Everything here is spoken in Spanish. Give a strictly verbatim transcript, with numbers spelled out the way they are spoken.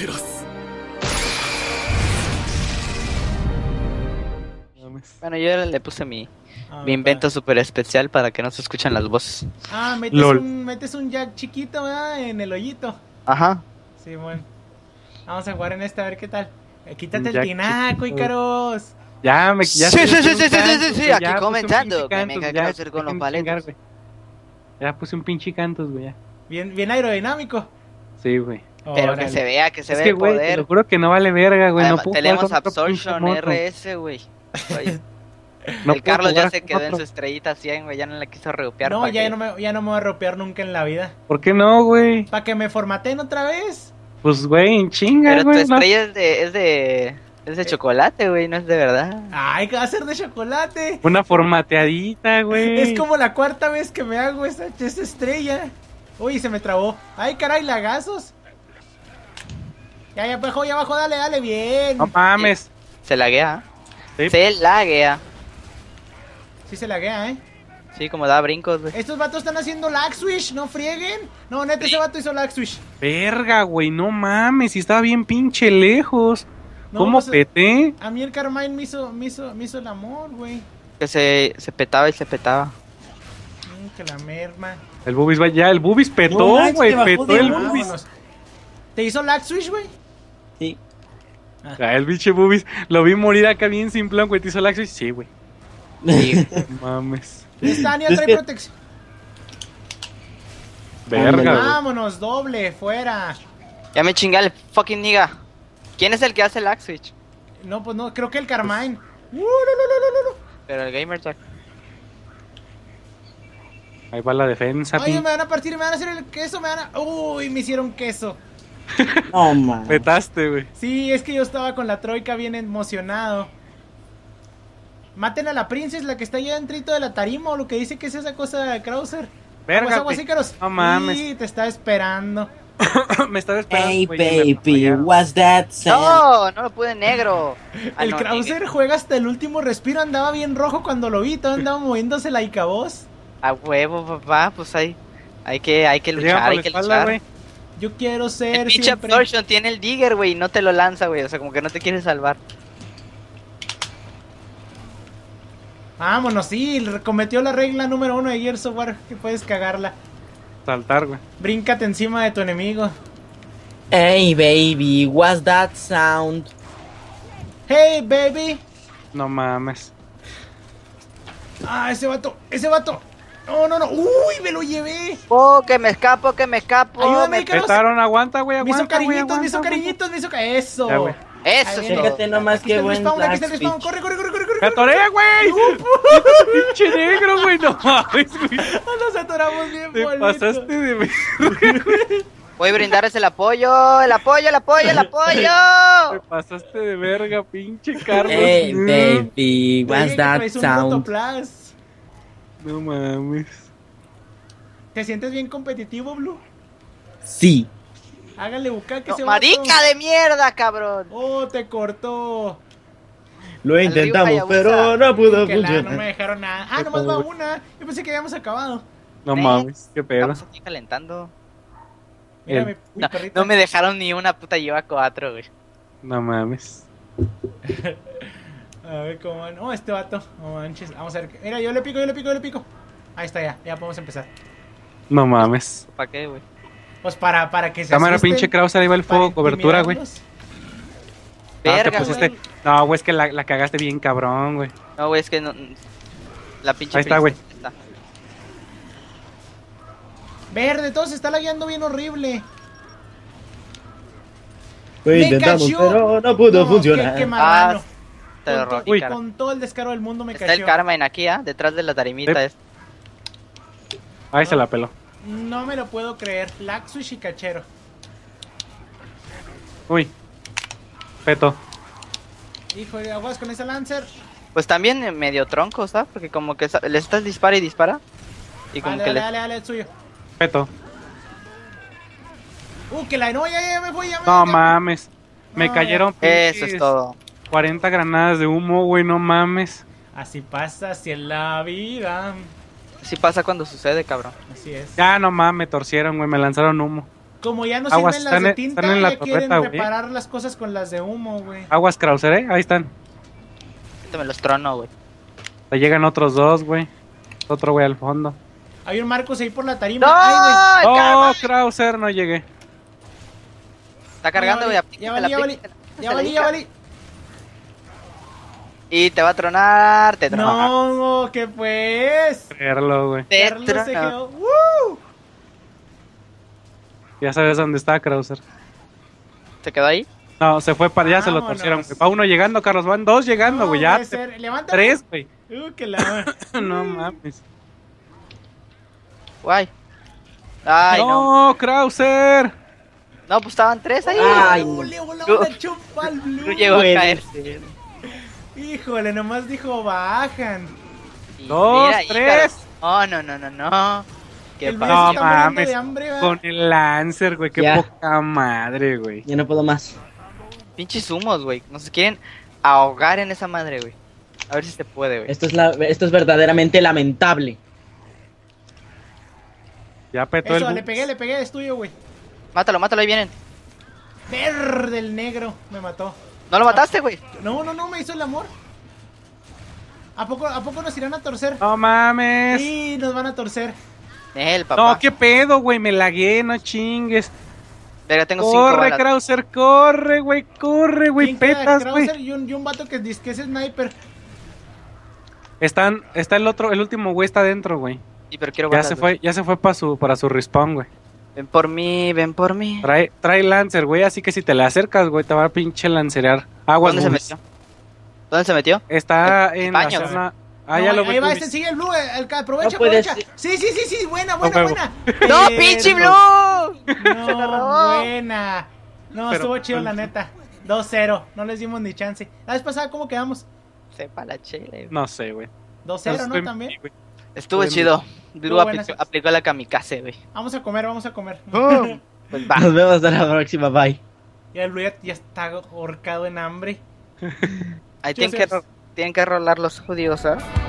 Bueno, yo le puse mi, Ah, mi invento va. súper especial para que no se escuchen las voces. Ah, metes Lol. un, metes un jack chiquito, ¿verdad? En el hoyito. Ajá. Sí, bueno. Vamos a jugar en esta a ver qué tal. Eh, quítate Un el jack tinaco, chiquito. Ícaros. Ya, me ya Sí, estoy sí, sí, haciendo sí, un sí, sí, cantus, sí, sí, güey, aquí ya puse un comentando pinche que me cantus, caga ya, hacer con los dejen de paletos. chingar, güey. Ya puse un pinche cantos, güey, ya. Bien, bien aerodinámico. Sí, güey. Pero Órale. que se vea, que se Es ve que, el güey, te poder. lo juro que no vale verga, güey. No Además, puedo jugar tenemos con otro pinche Absorption mono. R S, güey. Oye, No el puedo Carlos ya jugar se con quedó en otro. su estrellita cien, güey. Ya no le quiso reopear. No, para ya que- no, me, ya no me voy a ropear nunca en la vida. ¿Por qué no, güey? ¿Para que me formateen otra vez? Pues, güey, en chinga, Pero tu güey. no. estrella es de, es de, es de chocolate, güey, no es de verdad. Ay, que va a ser de chocolate. Una formateadita, güey. Es como la cuarta vez que me hago esa, esa estrella. Uy, se me trabó. Ay, caray, lagazos. Ya, ya abajo, ya abajo, dale, dale, bien. No mames. Se laguea. Sí. Se laguea. Sí se laguea, ¿eh? Sí, como da brincos, güey. Estos vatos están haciendo lag switch, no frieguen. No, neta, ese vato hizo lag switch. Verga, güey, no mames. Si estaba bien pinche lejos. No, ¿Cómo pues, peté? A mí el Carmine me hizo, me hizo, me hizo el amor, güey. Que se, se petaba y se petaba. Mm, que la merma. El Bubis va ya. El Bubis No petó, manches, güey. te bajó petó de el uno. Bubis. Vámonos. ¿Te hizo lag switch, güey? Sí. Ah, el pinche Bubis. Lo vi morir acá bien simplón, güey. ¿Te hizo Laxus? Sí, güey. Sí. No mames. Esta Ania Es trae que- protección. Verga, güey. Vámonos, doble, fuera. Ya me chingué el fucking nigga. ¿Quién es el que hace el lag switch? No, pues no, creo que el Carmine. Uh, no, no, no, no, no. Pero el Gamer Jack. Ahí va la defensa, Oye, pinche. me van a partir, me van a hacer el queso, me van a... Uy, me hicieron queso. No, man. Petaste, güey. Sí, es que yo estaba con la troika bien emocionado. Maten a la princesa, la que está allá dentro de la tarima, o lo que dice que es esa cosa de Krauser. Verga, Aguas, aguas, güey. Ícaros. No mames. Sí, te estaba esperando. Me estaba esperando. Hey, güey, y me baby, fallaron. what's that sound? No, no lo pude negro. Ah, el no, Krauser nigga. juega hasta el último respiro, andaba bien rojo cuando lo vi, todo andaba moviéndose la Icabos. A huevo, papá, pues hay, hay que, hay que Te llegan luchar, por hay la que espalda, luchar. güey. Yo quiero El ser pinche siempre... Absorption tiene el Digger, güey, y no te lo lanza, güey. O sea, como que no te quiere salvar. Vámonos, sí, cometió la regla número uno de Gears of War, que puedes cagarla. Saltar, güey. Bríncate encima de tu enemigo. Hey, baby, what's that sound? Hey, baby. No mames. Ah, ese vato, ese vato. No, no, no. Uy, me lo llevé. Oh, que me escapo, que me escapo. Ayúdame, me- Ícaros. Petaron, aguanta, güey, Me hizo aguanta, güey, cariñitos, me hizo aguanta, güey. cariñitos, me hizo ca- Eso. Ya, güey. Eso Ahí es viene. todo. Fíjate nomás Aquí qué está el buen respawn, aquí está el lag respawn. switch. Corre, corre, corre, corre, corre. ¡Me atoré, güey! ¡Pinche negro, güey! No mames, güey. Nos atoramos bien, Te bolito. pasaste de ver. Voy a brindarles el apoyo, el apoyo, el apoyo, el Te apoyo. pasaste de verga, pinche Carlos. Hey, Mm. baby, Te what's dije que that traes un sound? Rotoplas. No mames. ¿Te sientes bien competitivo, Blue? Sí. Hágale bucaque No, ese marica vato. de mierda, cabrón. Oh, te cortó. Lo Al intentamos, río pero Hayabusa. no pudo Que la, no me funcionar. dejaron nada. Ah, Qué nomás va pobre. una. Yo pensé que habíamos acabado. No Ven. mames, qué pedo. Estamos aquí calentando. Mira, El- mi, mi No, perrita. no me dejaron ni una puta, lleva cuatro, güey. No mames. A ver cómo. No, este vato. No manches. Vamos a ver. Mira, yo le pico, yo le pico, yo le pico. Ahí está, ya. Ya podemos empezar. No mames. ¿Para qué, güey? Pues para, para que se Cámara, asusten, pinche Krauser, ahí va el para fuego, cobertura, güey. intimidarlos. Ah, te Verga, pusiste- güey. No, güey, es que la, la cagaste bien cabrón, güey. No, güey, es que no. La pinche. Ahí está, güey. princesa está. Verde, todo se está lagueando bien horrible. Lo Me intentamos, cayó. pero no pudo No, funcionar. Qué, qué marrano. Ah, te lo Con, to- rompí, Uy. cara. con todo el descaro del mundo me Está cayó. el Carmine aquí, ¿ah? Detrás de la tarimita. Eh. Es... Ahí se la peló. No me lo puedo creer. Laxus y cachero. Uy. Peto. Hijo de aguas con esa Lancer. Pues también eh, medio tronco, ¿sabes? Porque como que sa- le estás dispara y dispara. Y como Dale, que dale, le. dale, dale, el suyo. Peto. Uh, que la no, ya, ya me fui, ya me No ya- mames. Me No, cayeron Eso pinches es todo. cuarenta granadas de humo, güey, no mames. Así pasa, así en la vida. Así pasa cuando sucede, cabrón. Así es. Ya no mames, me torcieron, güey, me lanzaron humo. Como ya no Aguas, sirven las están de en- tinta, están en la ya quieren torreta, güey. reparar las cosas con las de humo, güey. Aguas Krauser, ¿eh? Ahí están. Este me los trono, güey. Le llegan otros dos, güey. Otro güey al fondo. Hay un Marcos ahí por la tarima. ¡No! Ay, güey. ¡Oh, Krauser! No llegué. Está cargando, güey. Ya valí, ya valí, ya valí, ya valí. Y te va a tronar, te trona. No, ¿qué pues? Creerlo, güey. Te Carlos se trona. quedó. ¡Woo! Ya sabes dónde está Krauser. ¿Se quedó ahí? No, se fue para allá, se lo Vámonos. torcieron. güey. Va uno llegando, Carlos. Van dos llegando, No güey. Ya. puede ser. Levántame. Tres, güey. Uh, que la... No mames. Guay. Ay, no. no, Krauser. No, pues estaban tres ahí. Ay, Uh, no. le voló No. una chupa al No Blue. llegó a Puede caerse. Híjole, nomás dijo bajan. Y Dos, mira, tres. Ícaro. Oh, no, no, no, no. ¿Qué El Blue pasa? No se está muriendo mames. de hambre, ¿va? Con el Lancer, güey. Qué Ya. poca madre, güey. Ya no puedo más. Pinches humos, güey. Nos quieren ahogar en esa madre, güey. A ver si se puede, güey. Esto es, la, esto es verdaderamente lamentable. Ya petó Eso, el. le pegué, le pegué, es tuyo, güey. Mátalo, mátalo, ahí vienen. Verde el negro, me mató. ¿No lo mataste, güey? No, no, no, me hizo el amor. ¿A poco, ¿A poco nos irán a torcer? No mames. Sí, nos van a torcer. Él, papá. No, qué pedo, güey. Me lagué, no chingues. Verga, tengo cinco Corre, balas. Krauser, corre, güey. Corre, güey. ¿Quién queda? Petas, güey. Krauser y un, y un vato que dice que es sniper. Están, está el otro, el último güey está adentro, güey. Sí, pero quiero Ya balas, se güey. fue, ya se fue para su, para su respawn, güey. Ven por mí, ven por mí. Trae, trae Lancer, güey, así que si te le acercas, güey, te va a pinche lancerear. Aguas, ¿Dónde se Bubis. metió? ¿Dónde se metió? Está El en la baño, zona. Ah, No, ya lo ahí vi. va, Bubis. este sigue el blue. El, que aprovecha, No puede aprovecha. ser. Sí, sí, sí, sí, buena, buena, huevo. buena. ¡No, Pero- pinche Blue! Se la No, robó. buena. No, Pero- estuvo chido, la neta. dos cero, no les dimos ni chance. La vez pasada, ¿cómo quedamos? Sepa la chela, güey. No sé, güey. dos cero, ¿no? Estoy- También. güey. Estuvo Estoy chido. Blue Estuvo buena aplicó, esa. aplicó la kamikaze, güey. Vamos a comer, vamos a comer. Pues va. Nos vemos hasta la próxima. Bye. Ya el blue ya, ya está ahorcado en hambre. Ahí tienen que, ro- tienen que rolar los judíos, ¿ah?